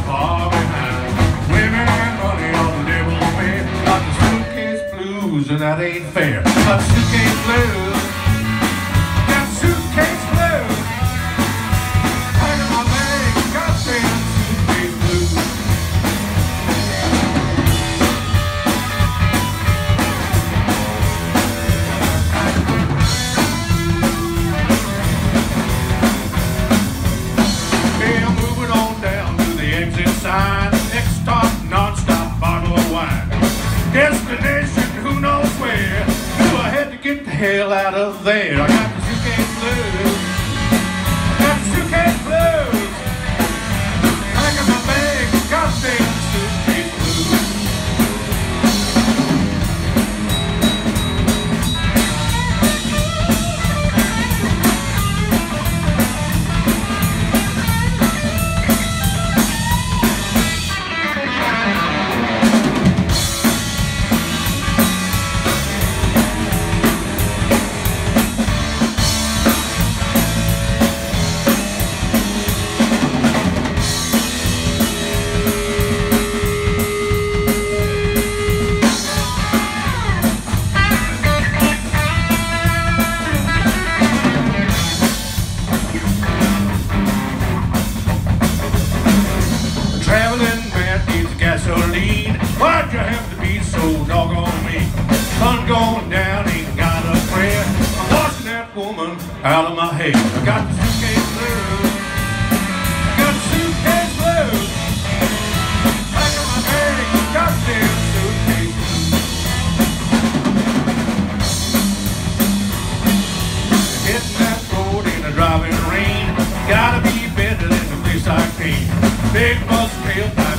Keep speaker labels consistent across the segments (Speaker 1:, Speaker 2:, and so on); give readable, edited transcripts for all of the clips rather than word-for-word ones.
Speaker 1: far behind. Women and money on the devil's bed. Got the suitcase blues and that ain't fair. Got the suitcase blues. Got the suitcase blues. Packing my bags, goddamn suitcase blues. Next stop, non-stop bottle of wine. Destination, who knows where. Knew I had to get the hell out of there. I got the suitcase blues. Got the suitcase blues. Packing my bags, goddamn suitcase blues. Gasoline, why'd you have to be so doggone mean? Sun going down, ain't got a prayer. I'm washing that woman out of my head. I got the suitcase blues. Got the suitcase blues. Packing my bag, goddamn suitcase blues. Hitting that road in the driving rain. Gotta be better than the place I came. Big bus tailpipe.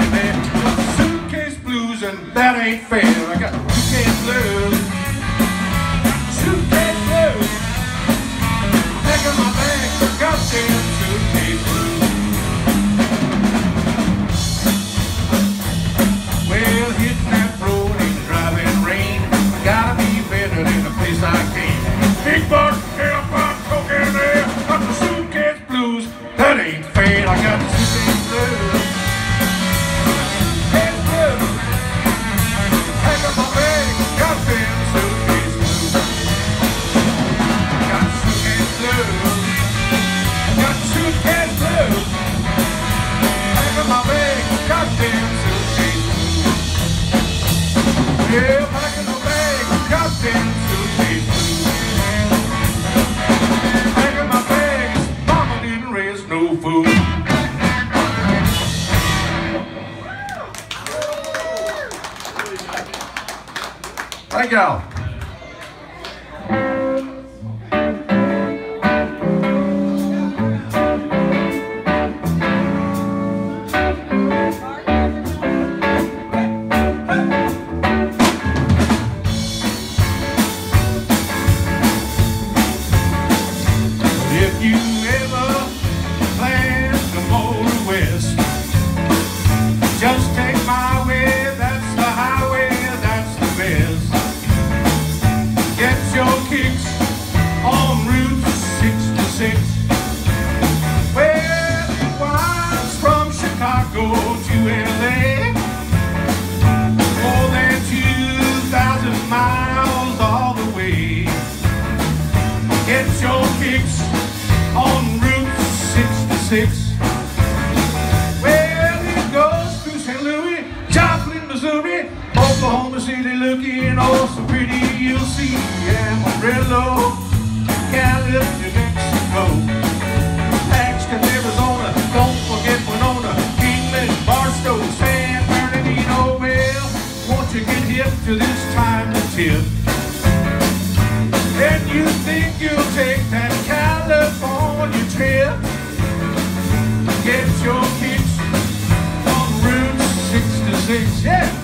Speaker 1: And that ain't fair. I got suitcase blues. Suitcase blues. Packing my bags, goddamn suitcase blues. Well, hitting that road in the driving rain. Gotta be better than the place I came. Big bus, tailpipe, cocaine there. Got the suitcase blues. That ain't fair. I got the suitcase blues. Yeah, packing my bag, goddamn suitcase blues. Packing my bags, mama didn't raise no fool. Thank y'all. If you ever plan to go west, just take my way, that's the highway, that's the best. Get your kicks on Route 66. Well, it winds from Chicago to LA, more than 2,000 miles all the way. Get your kicks on Route 66. Well, it goes through St. Louis, Joplin, Missouri, Oklahoma City, looking oh so pretty. You'll see Amarillo, Gallup, New Mexico, Paxton, Arizona. Don't forget Winona, Kingman, Barstow, San Bernardino. Well, won't you get hip to this time to tip? And you think you'll take that California trip? Get your kicks on Route 66, yeah.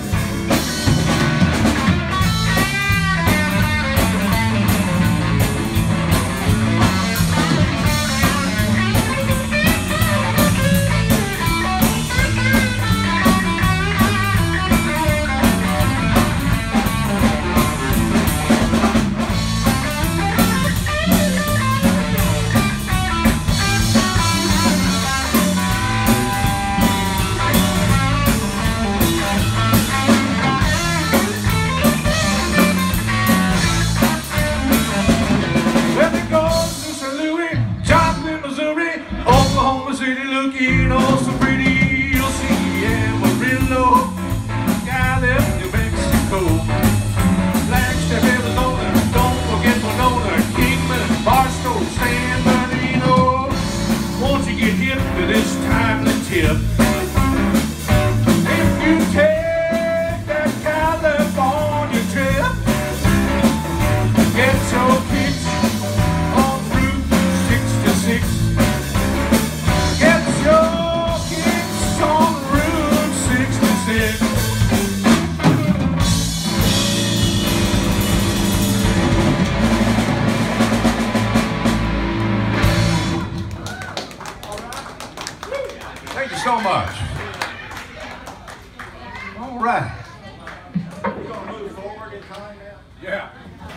Speaker 1: All right.
Speaker 2: You gonna move forward in time now?
Speaker 1: Yeah.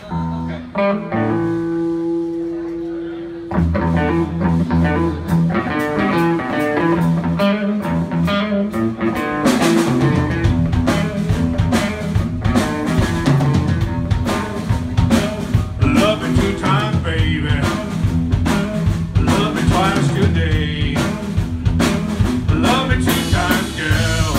Speaker 1: Love me 2 times, baby. Love me twice today. Love me 2 times, girl.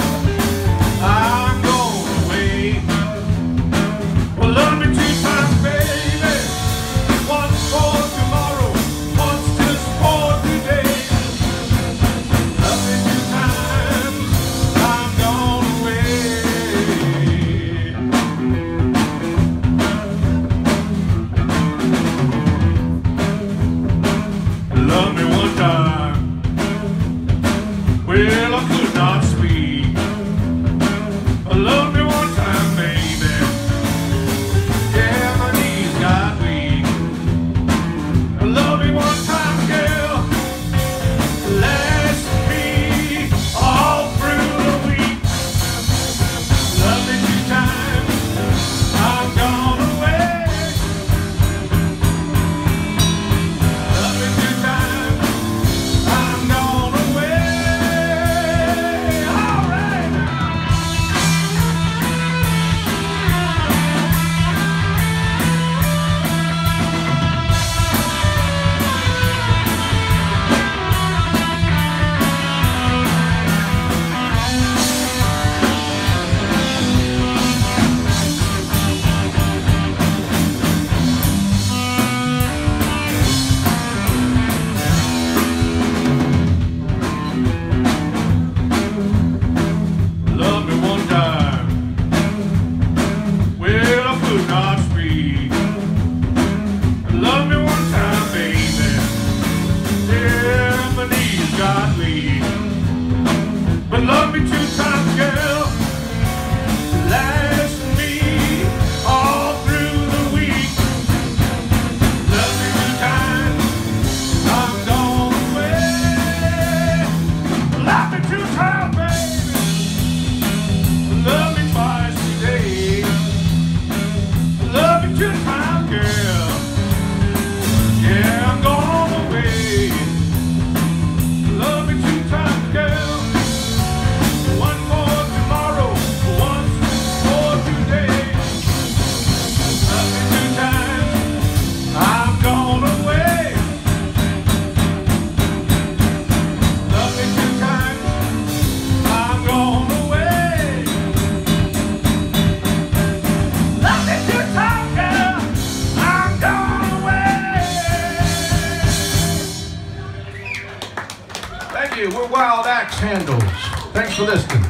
Speaker 1: I'm going away. Well, love me 2 times, baby. Once for tomorrow, once just for today. Love me 2 times, I'm going away. Love me 1 time. Well, I could not speak. Love me 1 time, baby. Yeah, my knees got weak. Love me 1 time, girl. Last me all through the week. Love me 2 times, I'm gone away. Love me 2 times, I'm gone away. All right now. Love me 1 time. Well, I could not speak. Love me 1 time, baby. Yeah, my knees got weak. But love me 2 times, girl. Last me all through the week. Love me 2 times, I'm gone away. Love me 2 times, baby. Love me twice today. Love me 2 times, girl. Yeah, I'm going away. Love me 2 times, girl. 1 for tomorrow, 1 for today. Love me 2 times, I'm going away. Love me 2 times, I'm going away. Love me 2 times, girl, I'm going away. Thank you. We're Wild Axe Handles. Thanks for listening.